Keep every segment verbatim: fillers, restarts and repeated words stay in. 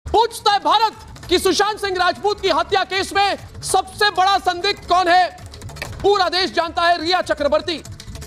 पूछता है भारत कि सुशांत सिंह राजपूत की हत्या केस में सबसे बड़ा संदिग्ध कौन है। पूरा देश जानता है रिया चक्रवर्ती,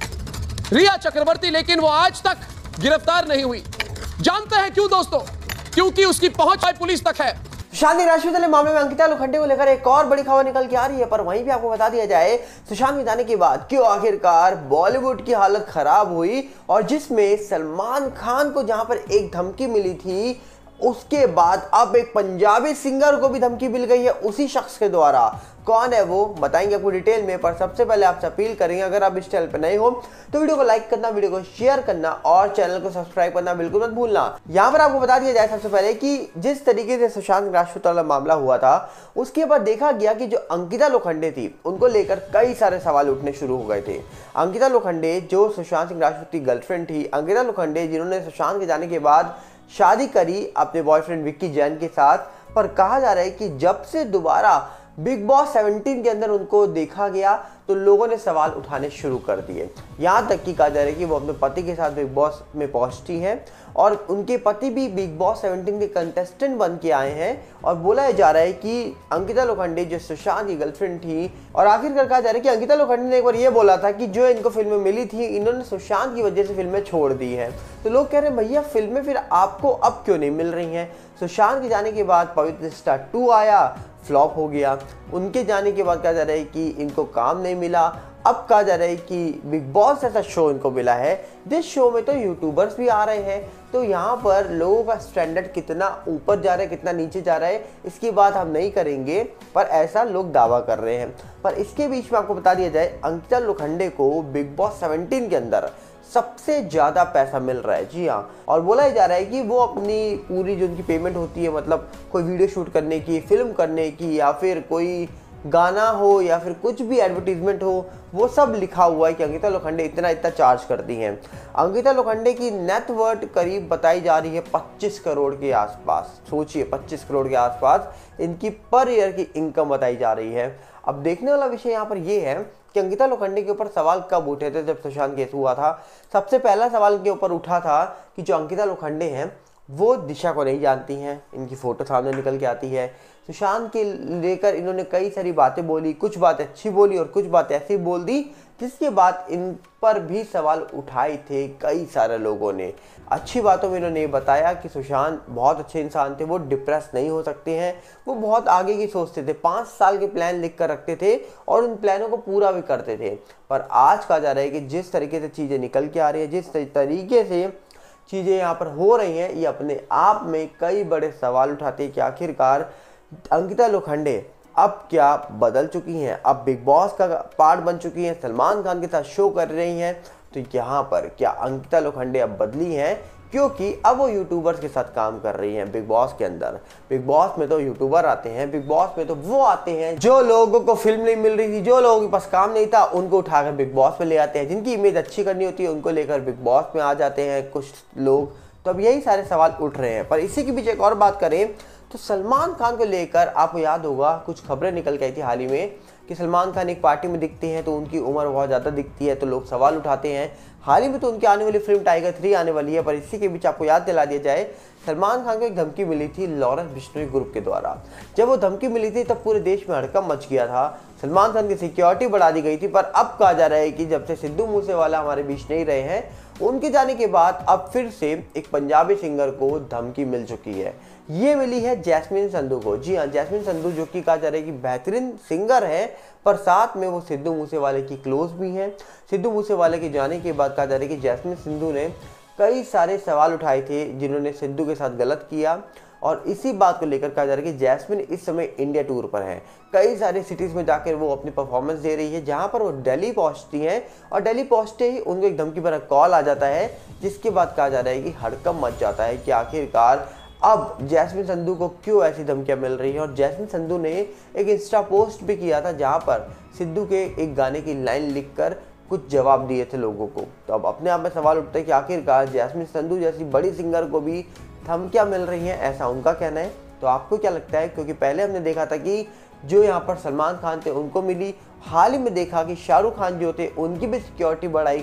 रिया चक्रवर्ती, लेकिन वो आज तक गिरफ्तार नहीं हुई। जानते हैं क्यों दोस्तों? क्योंकि उसकी पहुंच पुलिस तक है। सुशांत सिंह राजपूत ने मामले में अंकिता लोखंडे को लेकर एक और बड़ी खबर निकल के आ रही है, पर वहीं भी आपको बता दिया जाए सुशांत के जाने के बाद क्यों आखिरकार बॉलीवुड की हालत खराब हुई, और जिसमें सलमान खान को जहां पर एक धमकी मिली थी, उसके बाद अब एक पंजाबी सिंगर को भी धमकी मिल गई है उसी शख्स के द्वारा। कौन है वो बताएंगे आपको डिटेल में, पर सबसे पहले आपसे अपील करेंगे अगर आप इस चैनल पर नए हो तो वीडियो को लाइक करना, वीडियो को शेयर करना और चैनल को सब्सक्राइब करना बिल्कुल मत भूलना। यहाँ पर आपको बता दिया जाए सबसे पहले कि जिस तरीके से सुशांत राजपूत वाला मामला हुआ था, उसके बाद देखा गया कि जो अंकिता लोखंडे थी उनको लेकर कई सारे सवाल उठने शुरू हो गए थे। अंकिता लोखंडे जो सुशांत सिंह राजपूत की गर्लफ्रेंड थी, अंकिता लोखंडे जिन्होंने सुशांत के जाने के बाद शादी करी अपने बॉयफ्रेंड विक्की जैन के साथ, पर कहा जा रहा है कि जब से दोबारा बिग बॉस सत्रह के अंदर उनको देखा गया तो लोगों ने सवाल उठाने शुरू कर दिए। यहाँ तक कि कहा जा रहा है कि वो अपने पति के साथ बिग बॉस में पहुंचती हैं और उनके पति भी बिग बॉस सत्रह के कंटेस्टेंट बन के आए हैं, और बोला जा रहा है कि अंकिता लोखंडे जो सुशांत की गर्लफ्रेंड थी, और आखिरकार कहा जा रहा है कि अंकिता लोखंडे ने एक बार ये बोला था कि जो इनको फिल्में मिली थी इन्होंने सुशांत की वजह से फिल्में छोड़ दी हैं। तो लोग कह रहे हैं भैया फिल्में फिर आपको अब क्यों नहीं मिल रही हैं? सुशांत के जाने के बाद पवित्र रिश्ता टू आया, फ्लॉप हो गया। उनके जाने के बाद कहा जा रहा है कि इनको काम नहीं मिला। अब कहा जा रहा है कि बिग बॉस ऐसा शो इनको मिला है जिस शो में तो यूट्यूबर्स भी आ रहे हैं। तो यहाँ पर लोगों का स्टैंडर्ड कितना ऊपर जा रहा है कितना नीचे जा रहा है इसकी बात हम नहीं करेंगे, पर ऐसा लोग दावा कर रहे हैं। पर इसके बीच में आपको बता दिया जाए अंकिता लोखंडे को बिग बॉस सत्रह के अंदर सबसे ज़्यादा पैसा मिल रहा है। जी हाँ, और बोला जा रहा है कि वो अपनी पूरी जो उनकी पेमेंट होती है, मतलब कोई वीडियो शूट करने की, फिल्म करने की, या फिर कोई गाना हो या फिर कुछ भी एडवर्टीजमेंट हो, वो सब लिखा हुआ है कि अंकिता लोखंडे इतना इतना चार्ज करती हैं। अंकिता लोखंडे की नेटवर्थ करीब बताई जा रही है पच्चीस करोड़ के आसपास। सोचिए पच्चीस करोड़ के आसपास इनकी पर ईयर की इनकम बताई जा रही है। अब देखने वाला विषय यहाँ पर यह है कि अंकिता लोखंडे के ऊपर सवाल कब उठे थे जब सुशांत केस हुआ था। सबसे पहला सवाल के ऊपर उठा था कि जो अंकिता लोखंडे हैं वो दिशा को नहीं जानती हैं, इनकी फ़ोटो सामने निकल के आती है। सुशांत के लेकर इन्होंने कई सारी बातें बोली, कुछ बातें अच्छी बोली और कुछ बातें ऐसी बोल दी जिसके बाद इन पर भी सवाल उठाए थे कई सारे लोगों ने। अच्छी बातों में इन्होंने बताया कि सुशांत बहुत अच्छे इंसान थे, वो डिप्रेस नहीं हो सकते हैं, वो बहुत आगे की सोचते थे, पाँच साल के प्लान लिख कर रखते थे और उन प्लानों को पूरा भी करते थे। पर आज कहा जा रहा है कि जिस तरीके से चीज़ें निकल के आ रही है, जिस तरीके से चीज़ें यहाँ पर हो रही हैं, ये अपने आप में कई बड़े सवाल उठाते हैं कि आखिरकार अंकिता लोखंडे अब क्या बदल चुकी हैं, अब बिग बॉस का पार्ट बन चुकी हैं, सलमान खान के साथ शो कर रही हैं। तो यहाँ पर क्या अंकिता लोखंडे अब बदली हैं, क्योंकि अब वो यूट्यूबर्स के साथ काम कर रही हैं बिग बॉस के अंदर। बिग बॉस में तो यूट्यूबर आते हैं, बिग बॉस में तो वो आते हैं जो लोगों को फिल्म नहीं मिल रही थी, जो लोगों के पास काम नहीं था, उनको उठाकर बिग बॉस में ले आते हैं। जिनकी इमेज अच्छी करनी होती है उनको लेकर बिग बॉस में आ जाते हैं कुछ लोग। तो अब यही सारे सवाल उठ रहे हैं। पर इसी के पीछे एक और बात करें तो सलमान खान को लेकर आपको याद होगा कुछ खबरें निकल के आई थी हाल ही में कि सलमान खान एक पार्टी में दिखते हैं तो उनकी उम्र बहुत ज़्यादा दिखती है, तो लोग सवाल उठाते हैं। हाल ही में तो उनकी आने वाली फिल्म टाइगर थ्री आने वाली है। पर इसी के बीच आपको याद दिला दिया जाए सलमान खान को एक धमकी मिली थी लॉरेंस बिश्नोई ग्रुप के द्वारा। जब वो धमकी मिली थी तब पूरे देश में हड़कंप मच गया था, सलमान खान की सिक्योरिटी बढ़ा दी गई थी। पर अब कहा जा रहा है कि जब से सिद्धू मूसेवाला हमारे बीच नहीं रहे हैं, उनके जाने के बाद अब फिर से एक पंजाबी सिंगर को धमकी मिल चुकी है। ये मिली है जैस्मिन संधू को। जी हाँ, जैस्मिन संधू जो कि कहा जा रहा है कि बेहतरीन सिंगर है, पर साथ में वो सिद्धू मूसेवाले की क्लोज भी हैं। सिद्धू मूसेवाले के जाने के बाद कहा जा रहा है कि जैस्मिन संधू ने कई सारे सवाल उठाए थे जिन्होंने सिद्धू के साथ गलत किया, और इसी बात को लेकर कहा जा रहा है कि जैस्मिन इस समय इंडिया टूर पर है। कई सारे सिटीज़ में जाकर वो अपनी परफॉर्मेंस दे रही है। जहां पर वो दिल्ली पहुंचती हैं और दिल्ली पहुंचते ही उनको एक धमकी भरा कॉल आ जाता है, जिसके बाद कहा जा रहा है कि हड़कंप मच जाता है कि आखिरकार अब जैस्मिन संधू को क्यों ऐसी धमकियां मिल रही हैं। और जैस्मिन संधू ने एक इंस्टा पोस्ट भी किया था जहां पर सिद्धू के एक गाने की लाइन लिखकर कुछ जवाब दिए थे लोगों को। तो अब अपने आप में सवाल उठता है कि आखिरकार जैस्मिन संधू जैसी बड़ी सिंगर को भी धमकियां मिल रही हैं, ऐसा उनका कहना है। तो आपको क्या लगता है? क्योंकि पहले हमने देखा था कि जो यहाँ पर सलमान खान थे उनको मिली, हाल ही में देखा कि शाहरुख खान जो थे उनकी भी सिक्योरिटी बढ़ाई गई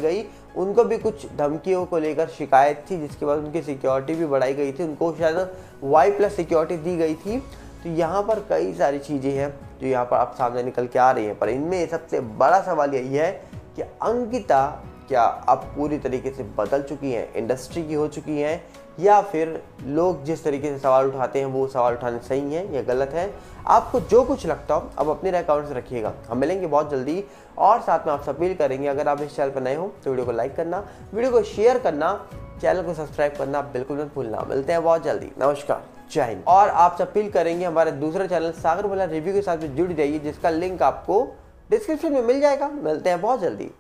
उनको भी कुछ धमकियों को लेकर शिकायत थी, जिसके बाद उनकी सिक्योरिटी भी बढ़ाई गई थी, उनको शायद वाई प्लस सिक्योरिटी दी गई थी। तो यहाँ पर कई सारी चीज़ें हैं जो यहाँ पर आप सामने निकल के आ रही हैं, पर इनमें सबसे बड़ा सवाल यही है कि अंकिता क्या अब पूरी तरीके से बदल चुकी हैं, इंडस्ट्री की हो चुकी हैं, या फिर लोग जिस तरीके से सवाल उठाते हैं वो सवाल उठाने सही हैं या गलत है। आपको जो कुछ लगता हो अब अपने राय कमेंट्स रखिएगा। हम मिलेंगे बहुत जल्दी और साथ में आपसे अपील करेंगे, अगर आप इस चैनल पर नए हो तो वीडियो को लाइक करना, वीडियो को शेयर करना, चैनल को सब्सक्राइब करना बिल्कुल मत भूलना। मिलते हैं बहुत जल्दी, नमस्कार, जय हिंद। और आपसे अपील करेंगे हमारे दूसरे चैनल सागर भोला रिव्यू के साथ भी जुड़ जाइए, जिसका लिंक आपको डिस्क्रिप्शन में मिल जाएगा। मिलते हैं बहुत जल्दी।